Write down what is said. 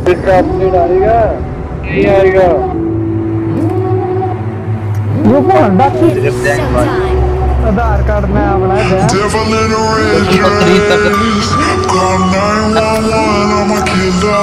इसका अपडेट आएगा नहीं आएगा वो कौन आधार कार्ड में अपना है